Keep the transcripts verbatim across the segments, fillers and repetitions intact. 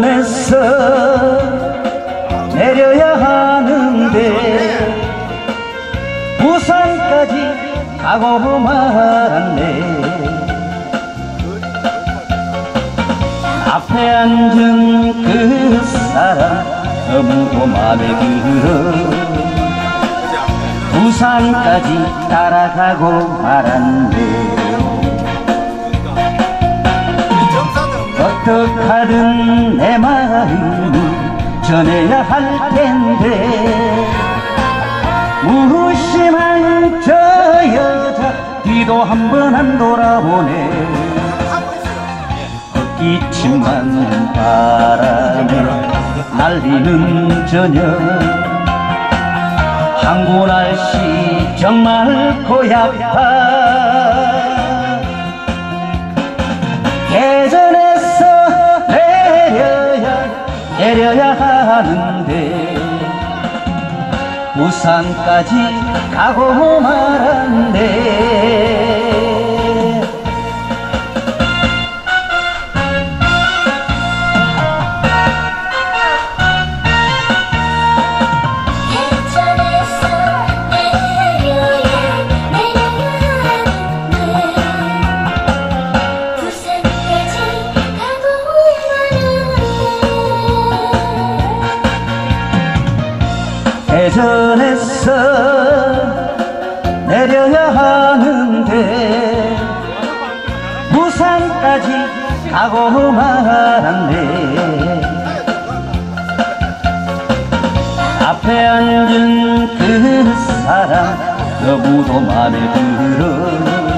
대전에서 내려야 하는데 부산까지 가고 말았네. 앞에 앉은 그 사람 너무도 맘에 들어 부산까지 따라가고 말았네. 어떡하든 내 마음을 전해야 할 텐데 무심한 저 여자 뒤도 한 번 안 돌아보네. 헛기침만 바람에 날리는 저녁 항구 날씨 정말 고약하. 대전에서 내려야 내려야 하는데 부산까지 가고 말았네. 대전에서 내려야 하는데 부산까지 가고 말았네. 앞에 앉은 그 사람 너무도 맘에 들어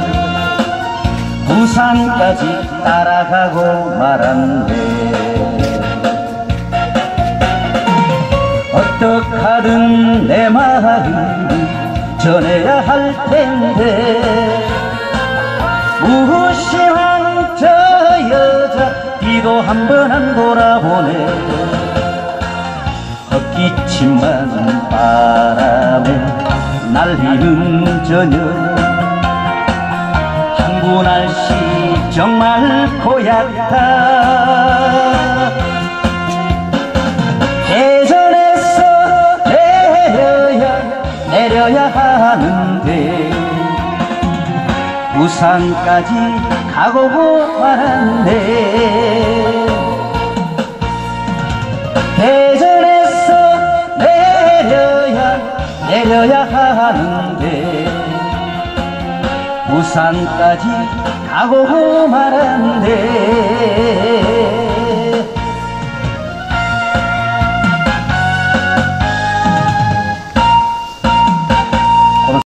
부산까지 따라가고 말았네. 어떡하든 내 마음을 전해야 할 텐데 무심한 저 여자 뒤도 한 번 안 돌아보네. 헛기침만 바람에 날리는 저녁 항구 날씨 정말 고약하. 대전에서 내려야 내려야 하는데 부산까지 가고 말았네. 대전에서 내려야 내려야 하는데 부산까지 가고 말았네.